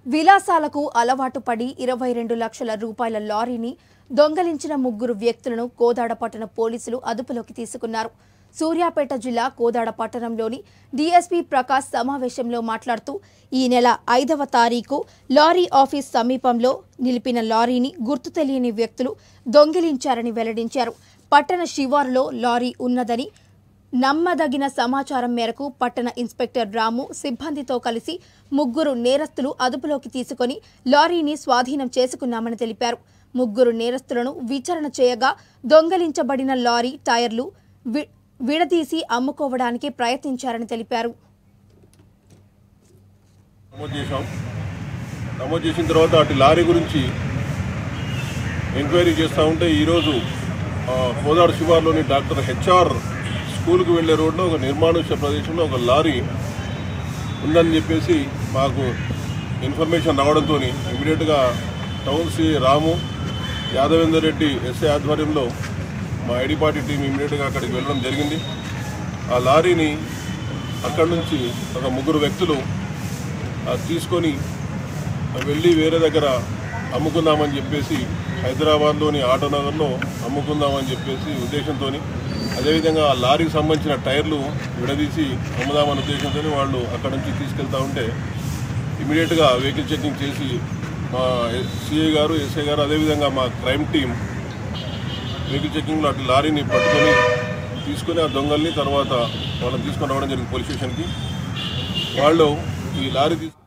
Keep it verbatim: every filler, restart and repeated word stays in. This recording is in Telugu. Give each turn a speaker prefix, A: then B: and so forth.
A: విలాసాలకు అలవాటు పడి ఇరవై రెండు లక్షల రూపాయల లారీని దొంగలించిన ముగ్గురు వ్యక్తులను కోదాడ పట్టణ పోలీసులు అదుపులోకి తీసుకున్నారు. సూర్యాపేట జిల్లా కోదాడ పట్టణంలోని డీఎస్పీ ప్రకాష్ సమావేశంలో మాట్లాడుతూ ఈ నెల ఐదవ తారీఖు లారీ ఆఫీస్ సమీపంలో నిలిపిన లారీని గుర్తు తెలియని వ్యక్తులు దొంగిలించారని వెల్లడించారు. పట్టణ శివారులో లారీ ఉన్నదని నమ్మదగిన సమాచారం మేరకు పట్టణ ఇన్స్పెక్టర్ రాము సిబ్బందితో కలిసి ముగ్గురు నేరస్తులు అదుపులోకి తీసుకుని లారీని స్వాధీనం చేసుకున్నామని తెలిపారు. ముగ్గురు నేరస్తులను విచారణ చేయగా దొంగలించబడిన లారీ టైర్లు విడదీసి అమ్ముకోవడానికి ప్రయత్నించారని తెలిపారు.
B: నమోదు చేసిన తర్వాత అటు లారీ గురించి ఎంక్వైరీ చేస్తూ ఉంటే ఈరోజు కోదాడ శివార్లోని డాక్టర్ హెచ్ఆర్ స్కూల్కి వెళ్ళే రోడ్లో ఒక నిర్మానుష్య ప్రదేశంలో ఒక లారీ ఉందని చెప్పేసి మాకు ఇన్ఫర్మేషన్ రావడంతో ఇమీడియట్గా town C Ramu Yadavender Reddy SI ఆధ్వర్యంలో మా ఐడి పార్టీ టీం ఇమీడియట్గా అక్కడికి వెళ్ళడం జరిగింది. ఆ లారీని అక్కడి నుంచి ఒక ముగ్గురు వ్యక్తులు తీసుకొని వెళ్ళి వేరే దగ్గర అమ్ముకుందామని చెప్పేసి హైదరాబాద్లోని ఆటోనగర్లో అమ్ముకుందామని చెప్పేసి ఉద్దేశంతో, అదేవిధంగా ఆ లారీకి సంబంధించిన టైర్లు విడదీసి అమ్ముదామనే ఉద్దేశంతో వాళ్ళు అక్కడి నుంచి తీసుకెళ్తూ ఉంటే ఇమీడియట్గా వెహికల్ చెకింగ్ చేసి మా సిఐ గారు ఎస్ఐ గారు అదేవిధంగా మా క్రైమ్ టీం వెహికల్ చెకింగ్లో అటు లారీని పట్టుకొని తీసుకొని ఆ దొంగల్ని తర్వాత వాళ్ళని తీసుకొని రావడం జరిగింది పోలీస్ స్టేషన్కి. వాళ్ళు ఈ లారీ తీసుకు